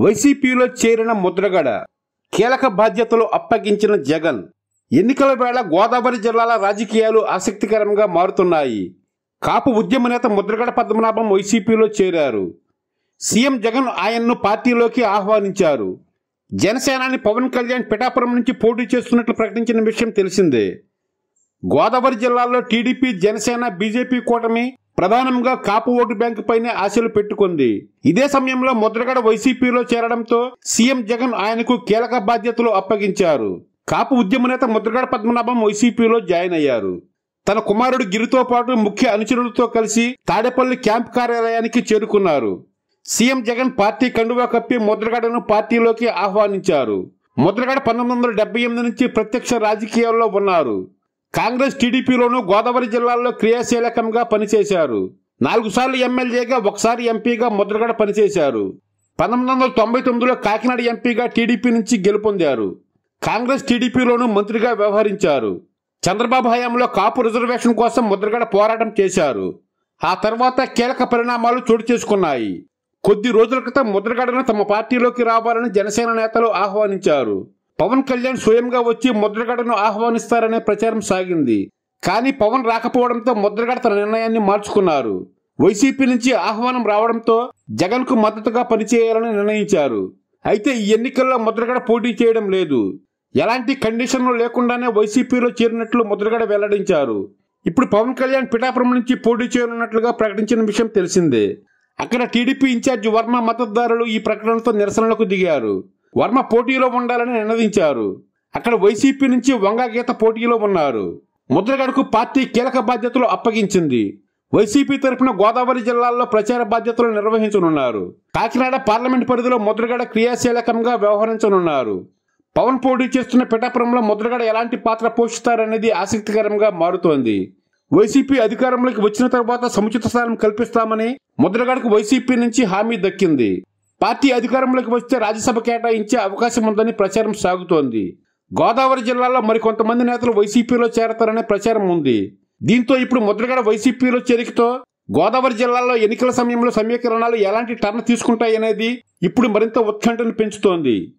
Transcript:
వైసీపీలో చేరిన ముద్రగడ కీలక బాధ్యతలు అప్పగించిన జగన్. ఎన్నికల వేళ గోదావరి జిల్లాల రాజకీయాలు ఆసక్తికరంగా మారుతున్నాయి. కాపు ఉద్యమ నేత ముద్రగడ పద్మనాభం వైసీపీలో చేరారు. సీఎం జగన్ ఆయన్ను పార్టీలోకి ఆహ్వానించారు. జనసేనాని పవన్ కళ్యాణ్ పిఠాపురం నుంచి పోటీ చేస్తున్నట్లు ప్రకటించిన విషయం తెలిసిందే. గోదావరి జిల్లాలో టీడీపీ, జనసేన, బీజేపీ కూటమి ప్రధానంగా కాపు ఓటు బ్యాంకు పైనే ఆశలు పెట్టుకుంది. ఇదే సమయంలో ముద్రగడ వైసీపీలో చేరడంతో సీఎం జగన్ ఆయనకు కీలక బాధ్యతలు అప్పగించారు. కాపు ఉద్యమ నేత ముద్రగడ పద్మనాభం వైసీపీలో జాయిన్ అయ్యారు. తన కుమారుడు గిరితో పాటు ముఖ్య అనుచరులతో కలిసి తాడేపల్లి క్యాంప్ కార్యాలయానికి చేరుకున్నారు. సీఎం జగన్ పార్టీ కండువా కప్పి ముద్రగడను పార్టీలోకి ఆహ్వానించారు. ముద్రగడ 1978 నుంచి ప్రత్యక్ష రాజకీయాల్లో ఉన్నారు. కాంగ్రెస్, టీడీపీలోనూ గోదావరి జిల్లాల్లో క్రియాశీలకంగా పనిచేశారు. 4 సార్లు ఎమ్మెల్యేగా, 1 సారి ఎంపీగా ముద్రగడ పనిచేశారు. 1999లో కాకినాడ ఎంపీగా టీడీపీ నుంచి గెలుపొందారు. కాంగ్రెస్, టీడీపీలోనూ మంత్రిగా వ్యవహరించారు. చంద్రబాబు హయాంలో కాపు రిజర్వేషన్ కోసం ముద్రగడ పోరాటం చేశారు. ఆ తర్వాత కీలక పరిణామాలు చోటు చేసుకున్నాయి. కొద్ది రోజుల క్రితం ముద్రగడను తమ పార్టీలోకి రావాలని జనసేన నేతలు ఆహ్వానించారు. పవన్ కళ్యాణ్ స్వయంగా వచ్చి ముద్రగడను ఆహ్వానిస్తారనే ప్రచారం సాగింది. కానీ పవన్ రాకపోవడంతో ముద్రగడ తన నిర్ణయాన్ని మార్చుకున్నారు. వైసీపీ నుంచి ఆహ్వానం రావడంతో జగన్ కు మద్దతుగా పనిచేయాలని నిర్ణయించారు. అయితే ఈ ఎన్నికల్లో ముద్రగడ పోటీ చేయడం లేదు. ఎలాంటి కండిషన్లు లేకుండానే వైసీపీలో చేరినట్లు ముద్రగడ వెల్లడించారు. ఇప్పుడు పవన్ కళ్యాణ్ పిఠాపురం నుంచి పోటీ చేయనున్నట్లుగా ప్రకటించిన విషయం తెలిసిందే. అక్కడ టీడీపీ ఇన్ఛార్జి వర్మ మద్దతుదారులు ఈ ప్రకటనతో నిరసనలకు దిగారు. వర్మ పోటీలో ఉండాలని నినదించారు. అక్కడ వైసీపీ నుంచి వంగ గీత పోటీలో ఉన్నారు. ముద్రగడకు పార్టీ కీలక బాధ్యతలు అప్పగించింది. వైసీపీ తరఫున గోదావరి జిల్లాల్లో ప్రచార బాధ్యతలు నిర్వహించనున్నారు. కాకినాడ పార్లమెంట్ పరిధిలో ముద్రగడ క్రియాశీలకంగా వ్యవహరించనున్నారు. పవన్ పోటీ చేస్తున్న పిఠాపురంలో ముద్రగడ ఎలాంటి పాత్ర పోషిస్తారనేది ఆసక్తికరంగా మారుతోంది. వైసీపీ అధికారంలోకి వచ్చిన తర్వాత సముచిత స్థానం కల్పిస్తామని ముద్రగడకు వైసీపీ నుంచి హామీ దక్కింది. పార్టీ అధికారంలోకి వస్తే రాజ్యసభ కేటాయించే అవకాశం ఉందని ప్రచారం సాగుతోంది. గోదావరి జిల్లాలో మరికొంతమంది నేతలు వైసీపీలో చేరతారనే ప్రచారం ఉంది. దీంతో ఇప్పుడు ముద్రగడ వైసీపీలో చేరికతో గోదావరి జిల్లాలో ఎన్నికల సమయంలో సమీకరణాలు ఎలాంటి టర్న్ తీసుకుంటాయనేది ఇప్పుడు మరింత ఉత్కంఠను పెంచుతోంది.